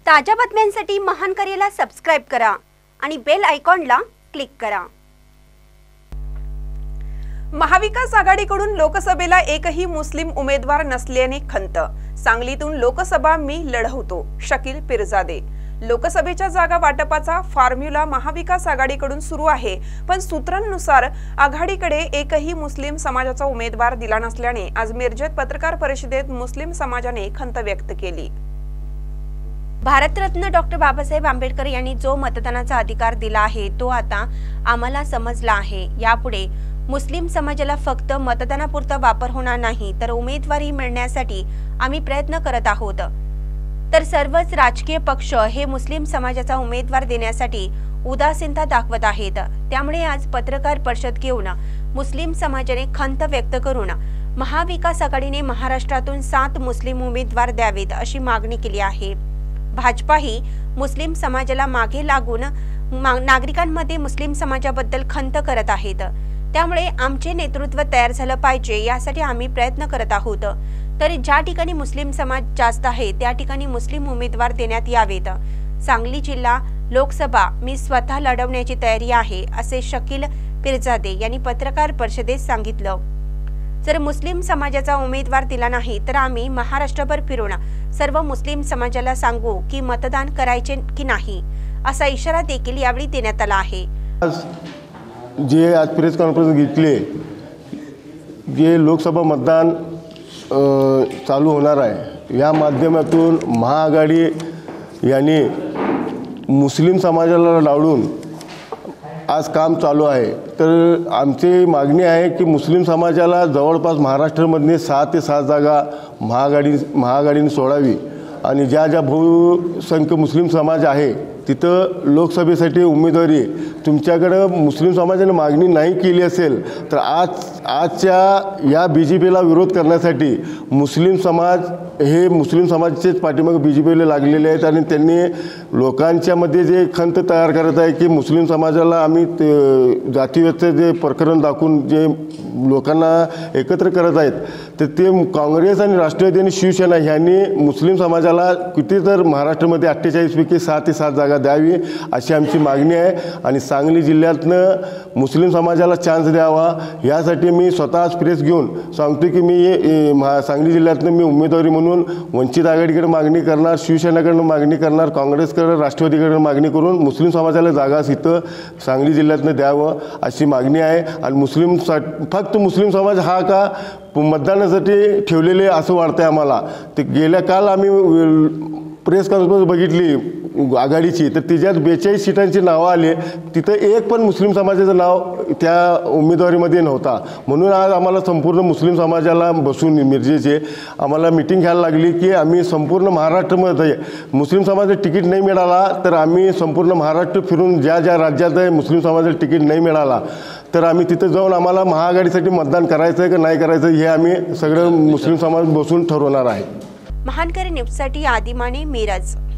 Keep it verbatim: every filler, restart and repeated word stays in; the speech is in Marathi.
ताज्या बातम्यांसाठी महान करेला सबस्क्राइब करा आणि बेल आयकॉनला क्लिक करा। महाविकास आघाडीकडून लोकसभेला एकही मुस्लिम उमेदवार नसल्याने खंत। सांगलीतून लोकसभा मी लढवतो, शकील पिरजादे। लोकसभेच्या जागा वाटपाचा फॉर्म्युला महाविकास आघाडीकडून सुरू आहे, पण सूत्रांनुसार आघाडीकडे एकही मुस्लिम समाजाचा उमेदवार दिला नसल्याने आज मिरजेत पत्रकार परिषदेत मुस्लिम समाजाने खंत व्यक्त केली। भारतरत्न डॉक्टर बाबासाहेब आंबेडकर यांनी जो मतदानाचा अधिकार दिला आहे तो आता आम्हाला समजला आहे। यापुढे मुस्लिम समाजाला फक्त मतदानापुरता वापर होणार नाही, तर उमेदवारी मिळण्यासाठी आम्ही प्रयत्न करत आहोत। तर सर्वच राजकीय पक्ष हे मुस्लिम समाजाचा उमेदवार देण्यासाठी उदासीनता दाखवत आहेत। त्यामुळे आज पत्रकार परिषद घेऊन मुस्लिम समाजाने खंत व्यक्त करून महाविकास आघाडीने महाराष्ट्रातून सात मुस्लिम उमेदवार द्यावेत अशी मागणी केली आहे। भाजपाही मुस्लिम समाजाला मागे लागून नागरिकांमध्ये मुस्लिम समाजाबद्दल खंत करत आहेत। त्यामुळे आमचे नेतृत्व तयार झालं पाहिजे, यासाठी आम्ही प्रयत्न करत आहोत। तर ज्या ठिकाणी मुस्लिम समाज जास्त आहे त्या ठिकाणी मुस्लिम उमेदवार देण्यात यावेत। सांगली जिल्हा लोकसभा मी स्वतः लढवण्याची तयारी आहे, असे शकील पिरजादे यांनी पत्रकार परिषदेत सांगितलं। जर मुस्लिम समाजाचा उमेदवार दिला नाही तर आम्ही महाराष्ट्रभर फिरून सर्व मुस्लिम समाजाला सांगू की मतदान करायचे की नाही, असा इशारा देखील यावेळी देण्यात आला आहे। आज जे आज प्रेस कॉन्फरन्स घेतली, जे लोकसभा मतदान चालू होणार आहे, या माध्यमातून महाआघाडी यांनी मुस्लिम समाजाला डावलून आज काम चालू आहे। तर आमची मागणी आहे की मुस्लिम समाजाला जवळपास महाराष्ट्रामध्ये सहा ते सात जागा महाआघाडी महाआघाडीने सोडावी आणि ज्या ज्या बहुसंख्य मुस्लिम समाज आहे तिथं लोकसभेसाठी उमेदवारी तुमच्याकडे मुस्लिम समाजाने मागणी नाही केली असेल तर आज आजच्या या बी जे पीला विरोध करण्यासाठी मुस्लिम समाज हे मुस्लिम समाजाचेच पाठीमागे बी जे पीला लागलेले आहेत आणि त्यांनी लोकांच्यामध्ये जे खंत तयार करत आहे की मुस्लिम समाजाला आम्ही जातीव्यवस्थेचे जे प्रकरण दाखवून जे लोकांना एकत्र करत आहेत, तर ते काँग्रेस आणि राष्ट्रवादी आणि शिवसेना ह्यांनी मुस्लिम समाजाला किती तर महाराष्ट्रामध्ये अठ्ठेचाळीसपैकी सहा ते सात जागा द्यावी अशी आमची मागणी आहे। आणि सांगली जिल्ह्यातनं मुस्लिम समाजाला चान्स द्यावा यासाठी मी स्वतः प्रेस घेऊन सांगतो की मी सांगली जिल्ह्यातनं मी उमेदवारी म्हणून वंचित आघाडीकडे मागणी करणार, शिवसेनेकडून मागणी करणार, काँग्रेसकडे राष्ट्रवादीकडे मागणी करून मुस्लिम समाजाला जागा इथं सांगली जिल्ह्यातनं द्यावं अशी मागणी आहे। आणि मुस्लिम फक्त मुस्लिम समाज हा का मतदानासाठी ठेवलेले असं वाटतंय आम्हाला। ते गेल्या काल आम्ही प्रेस कॉन्फरन्स बघितली आघाडीची, तर तिच्यात बेचाळीस सीटांची नावं आले, तिथं एक पण मुस्लिम समाजाचं नाव त्या उमेदवारीमध्ये नव्हता। म्हणून आज आम्हाला संपूर्ण मुस्लिम समाजाला बसून मिरजेचे आम्हाला मिटिंग घ्यायला लागली की आम्ही संपूर्ण महाराष्ट्रामध्ये मुस्लिम समाजाला तिकीट नाही मिळाला तर आम्ही संपूर्ण महाराष्ट्र फिरून ज्या ज्या राज्यात आहे मुस्लिम समाजाला तिकीट नाही मिळाला तर आम्ही तिथं जाऊन आम्हाला महाआघाडीसाठी मतदान करायचं आहे की नाही करायचं हे आम्ही सगळं मुस्लिम समाज बसून ठरवणार आहे। महान करे न्यूजसाठी आदिमाने मिरज।